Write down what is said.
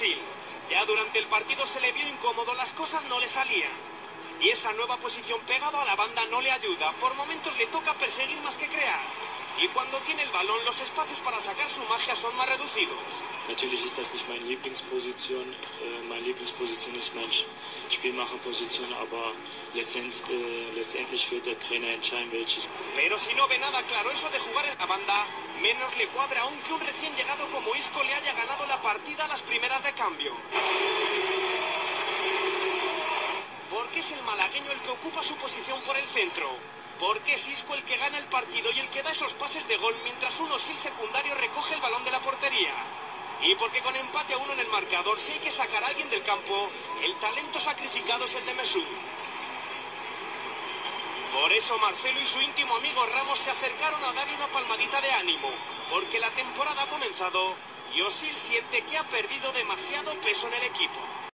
Osil. Ya durante el partido se le vio incómodo, las cosas no le salían. Y esa nueva posición pegado a la banda no le ayuda. Por momentos le toca perseguir más que crear. Y cuando tiene el balón, los espacios para sacar su magia son más reducidos. Natürlich ist das nicht meine Lieblingsposition. Meine Lieblingsposition ist meine Spielmacherposition, aber letztendlich wird der Trainer entscheiden, welches. Pero si no ve nada claro eso de jugar en la banda, menos le cuadra aún que un recién llegado como Isco le haya ganado la partida a las primeras de cambio. ¿Por qué es el malagueño el que ocupa su posición por el centro? ¿Por qué es Isco el que gana el partido y el que da esos pases de gol mientras un Osil secundario recoge el balón de la portería? Y porque con empate a 1 en el marcador, si hay que sacar a alguien del campo, el talento sacrificado es el de Mesut. Por eso Marcelo y su íntimo amigo Ramos se acercaron a darle una palmadita de ánimo, porque la temporada ha comenzado y Osil siente que ha perdido demasiado peso en el equipo.